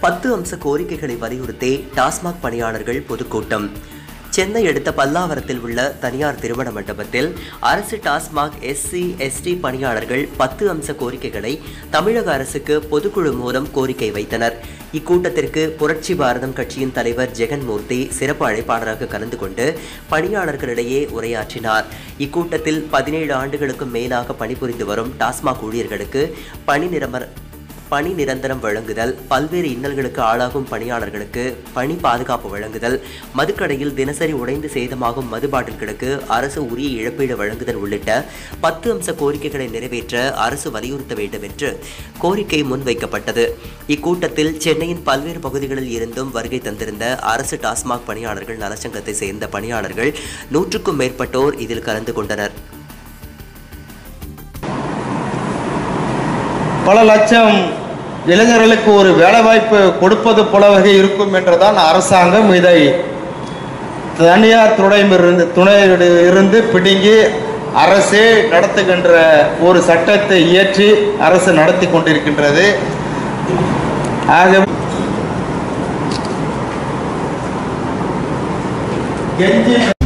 10 அம்ச கோரிக்கைகளை வலியுறுத்தி டாஸ்மாக் பணியாளர்கள் பொதுக்கூட்டம். சென்னை அடுத்த பல்லாவரத்தில் உள்ள தனியார் திருமண மண்டபத்தில் அரசு டாஸ்மாக் SC/ST பணியாளர்கள் 10 அம்ச கோரிக்கைகளை தமிழக அரசுக்கு பொதுக்குழு மூலம் கோரிக்கை வைத்தனர். இக்கூட்டத்திற்கு புரட்சி பாரதம் கட்சியின் தலைவர் ஜெகன்மூர்த்தி சிறப்பு அழைப்பாளராக கலந்து கொண்டு பணியாளர்களிடையே உரையாற்றினார். இக்கூட்டத்தில் 17 ஆண்டுகளுக்கும் மேலாக பணிபுரிந்து வரும் டாஸ்மாக் ஊழியர்களுக்கு பணி நிரந்தரம் வழங்குதல், பல்வேறு இன்னல்களுக்கு ஆளாகும் பணியாளர்களுக்கு பணி பாதுகாப்பு வழங்குதல், மதுக்கடையில் தினசரி உடைந்து சேதமாகும் மது பாட்டில்களுக்கு அரசு உரிய இழப்பீடு வழங்குதல் உள்ளிட்ட 10 அம்ச கோரிக்கைகளை நிறைவேற்ற அரசு வலியுறுத்த வேண்டும் என்று கோரிக்கை முன்வைக்கப்பட்டது. இக்கூட்டத்தில் சென்னையின் பல்வேறு பகுதிகளில் இருந்தும் வருகை தந்திருந்த அரசு டாஸ்மாக் பணியாளர்கள் நலச்சங்கத்தை சேர்ந்த பணியாளர்கள் 100க்கும் மேற்பட்டோர் இதில் கலந்து கொண்டனர். பல லட்சம் இளைஞர்களுக்கு ஒரு வேலைவாய்ப்பு கொடுப்பது போலவே இருக்கும் என்றுதான் அரசாங்கம் இதை தனியார் துணையிலிருந்து பிடுங்கி அரசே நடத்துகின்ற ஒரு சட்டத்தை இயற்றி அரசு நடத்தி கொண்டிருக்கின்றது. ஆக